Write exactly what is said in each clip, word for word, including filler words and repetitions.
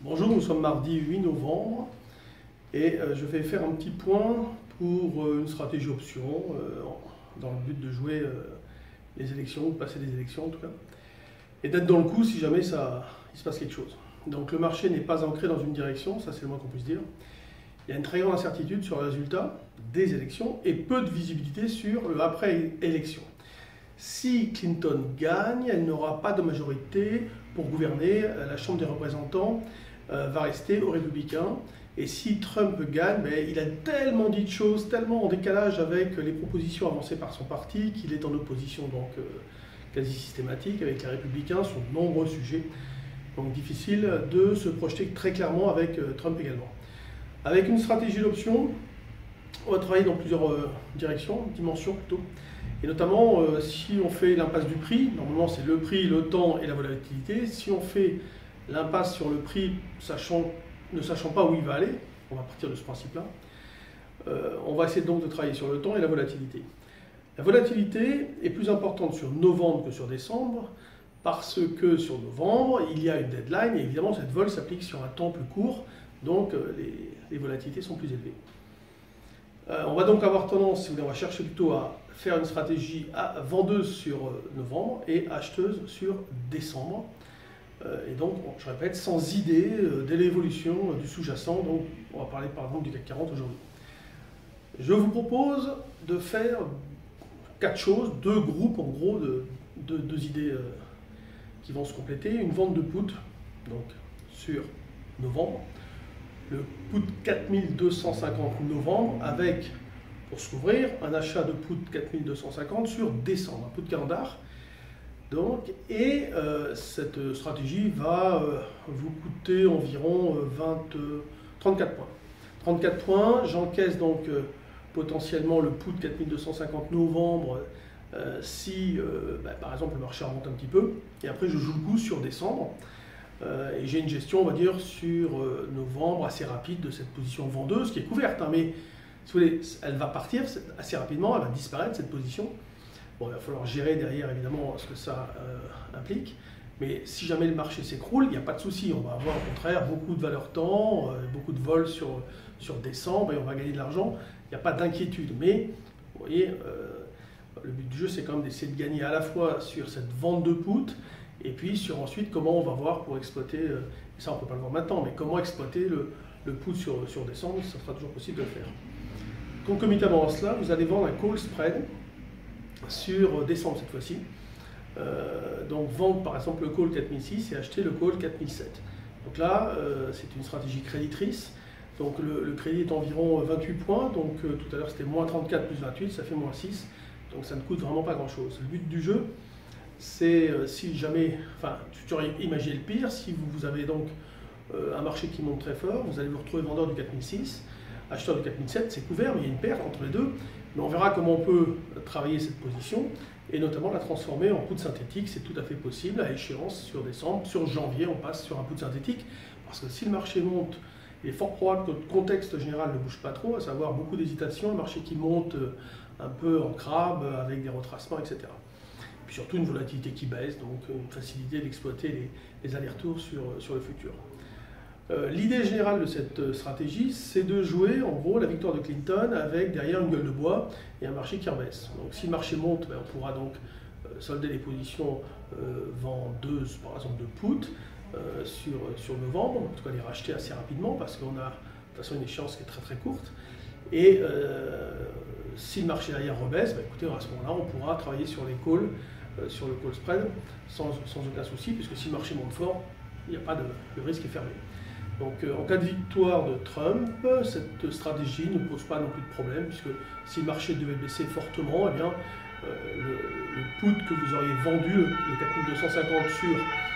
Bonjour, nous sommes mardi huit novembre et euh, je vais faire un petit point pour euh, une stratégie option euh, dans le but de jouer euh, les élections, de passer des élections en tout cas, et d'être dans le coup si jamais ça, il se passe quelque chose. Donc le marché n'est pas ancré dans une direction, ça c'est le moins qu'on puisse dire. Il y a une très grande incertitude sur le résultat des élections et peu de visibilité sur le après-élection. Si Clinton gagne, elle n'aura pas de majorité pour gouverner. La Chambre des représentants euh, va rester aux républicains. Et si Trump gagne, ben, il a tellement dit de choses, tellement en décalage avec les propositions avancées par son parti, qu'il est en opposition donc euh, quasi systématique avec les républicains sur de nombreux sujets. Donc difficile de se projeter très clairement avec euh, Trump également. Avec une stratégie d'option, on va travailler dans plusieurs euh, directions, dimensions plutôt. Et notamment, euh, si on fait l'impasse du prix, normalement c'est le prix, le temps et la volatilité. Si on fait l'impasse sur le prix, sachant, ne sachant pas où il va aller, on va partir de ce principe-là, euh, on va essayer donc de travailler sur le temps et la volatilité. La volatilité est plus importante sur novembre que sur décembre, parce que sur novembre, il y a une deadline, et évidemment cette vol s'applique sur un temps plus court, donc euh, les, les volatilités sont plus élevées. Euh, on va donc avoir tendance, si vous voulez, on va chercher plutôt à faire une stratégie à vendeuse sur novembre et acheteuse sur décembre. Euh, et donc, je répète, sans idée euh, de l'évolution euh, du sous-jacent. Donc, on va parler par exemple du C A C quarante aujourd'hui. Je vous propose de faire quatre choses, deux groupes en gros de, de deux idées euh, qui vont se compléter. Une vente de put, donc sur novembre. Le put quatre mille deux cent cinquante novembre avec, pour se couvrir, un achat de put quatre mille deux cent cinquante sur décembre, un put calendar. Donc, et euh, cette stratégie va euh, vous coûter environ vingt, euh, trente-quatre points. trente-quatre points, j'encaisse donc euh, potentiellement le put quatre mille deux cent cinquante novembre euh, si, euh, bah, par exemple, le marché remonte un petit peu. Et après, je joue le coup sur décembre. Euh, et j'ai une gestion, on va dire, sur euh, novembre assez rapide de cette position vendeuse qui est couverte. Hein, mais si vous voulez, elle va partir assez rapidement, elle va disparaître cette position. Bon, il va falloir gérer derrière évidemment ce que ça euh, implique. Mais si jamais le marché s'écroule, il n'y a pas de souci. On va avoir au contraire beaucoup de valeur temps, euh, beaucoup de vols sur, sur décembre et on va gagner de l'argent. Il n'y a pas d'inquiétude. Mais vous voyez, euh, le but du jeu, c'est quand même d'essayer de gagner à la fois sur cette vente de put. Et puis sur ensuite comment on va voir pour exploiter, euh, ça on ne peut pas le voir maintenant, mais comment exploiter le, le put sur, sur décembre, ça sera toujours possible de le faire. Concomitamment à cela, vous allez vendre un call spread sur décembre cette fois-ci. Euh, donc vendre par exemple le call quatre mille six et acheter le call quatre mille sept. Donc là, euh, c'est une stratégie créditrice. Donc le, le crédit est environ vingt-huit points, donc euh, tout à l'heure c'était moins trente-quatre plus vingt-huit, ça fait moins six. Donc ça ne coûte vraiment pas grand-chose. Le but du jeu, c'est euh, si jamais, enfin, tu aurais imaginé le pire, si vous, vous avez donc euh, un marché qui monte très fort, vous allez vous retrouver vendeur du quatre mille six, acheteur du quatre mille sept, c'est couvert, mais il y a une perte entre les deux. Mais on verra comment on peut travailler cette position et notamment la transformer en put synthétique, c'est tout à fait possible à échéance sur décembre. Sur janvier, on passe sur un put synthétique parce que si le marché monte, il est fort probable que le contexte général ne bouge pas trop, à savoir beaucoup d'hésitation, le marché qui monte un peu en crabe avec des retracements, et cetera. Puis surtout une volatilité qui baisse, donc une facilité d'exploiter les, les allers-retours sur, sur le futur. Euh, L'idée générale de cette stratégie, c'est de jouer en gros la victoire de Clinton avec derrière une gueule de bois et un marché qui rebaisse. Donc si le marché monte, ben, on pourra donc euh, solder les positions euh, vendeuses par exemple de put euh, sur, sur novembre, en tout cas les racheter assez rapidement parce qu'on a de toute façon une échéance qui est très très courte. Et euh, si le marché derrière rebaisse, ben, écoutez, à ce moment-là, on pourra travailler sur les calls, euh, sur le call spread sans, sans aucun souci, puisque si le marché monte fort, il n'y a pas de, le risque est fermé. Donc euh, en cas de victoire de Trump, cette stratégie ne pose pas non plus de problème, puisque si le marché devait baisser fortement, eh bien, euh, le, le put que vous auriez vendu, le, le quatre mille deux cent cinquante sur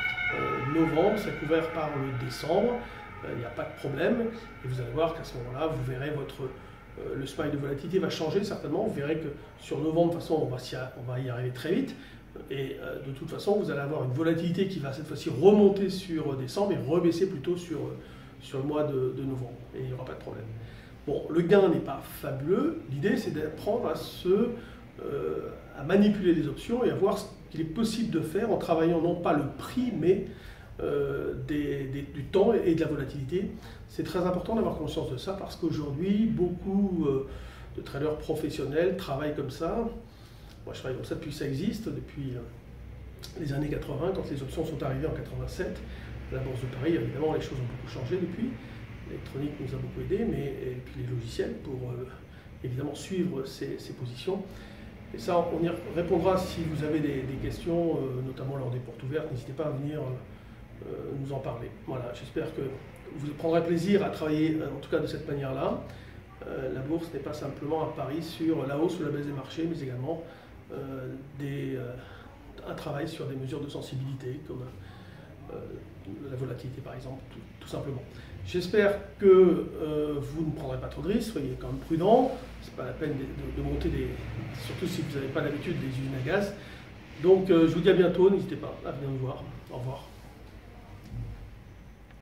euh, novembre, c'est couvert par le décembre, il euh, n'y a pas de problème, et vous allez voir qu'à ce moment-là, vous verrez votre... Euh, le smile de volatilité va changer certainement, vous verrez que sur novembre, de toute façon, on va, y, on va y arriver très vite, et euh, de toute façon, vous allez avoir une volatilité qui va cette fois-ci remonter sur décembre et rebaisser plutôt sur, sur le mois de, de novembre, et il n'y aura pas de problème. Bon, le gain n'est pas fabuleux, l'idée c'est d'apprendre à, se, euh, à manipuler les options et à voir ce qu'il est possible de faire en travaillant non pas le prix, mais euh, des, des, du temps et de la volatilité. C'est très important d'avoir conscience de ça parce qu'aujourd'hui, beaucoup euh, de traders professionnels travaillent comme ça. Moi, je travaille comme ça depuis que ça existe, depuis euh, les années quatre-vingt, quand les options sont arrivées en quatre-vingt-sept. À la Bourse de Paris, évidemment, les choses ont beaucoup changé depuis. L'électronique nous a beaucoup aidé, mais et puis les logiciels pour euh, évidemment suivre ces, ces positions. Et ça, on y répondra si vous avez des, des questions, euh, notamment lors des portes ouvertes. N'hésitez pas à venir euh, nous en parler. Voilà, j'espère que vous prendrez plaisir à travailler, en tout cas de cette manière-là. Euh, la bourse n'est pas simplement un pari sur la hausse ou la baisse des marchés, mais également euh, des, euh, un travail sur des mesures de sensibilité, comme euh, la volatilité par exemple, tout, tout simplement. J'espère que euh, vous ne prendrez pas trop de risques, soyez quand même prudents. C'est pas la peine de, de, de monter des, surtout si vous n'avez pas l'habitude des usines à gaz. Donc euh, je vous dis à bientôt, n'hésitez pas à venir nous voir. Au revoir.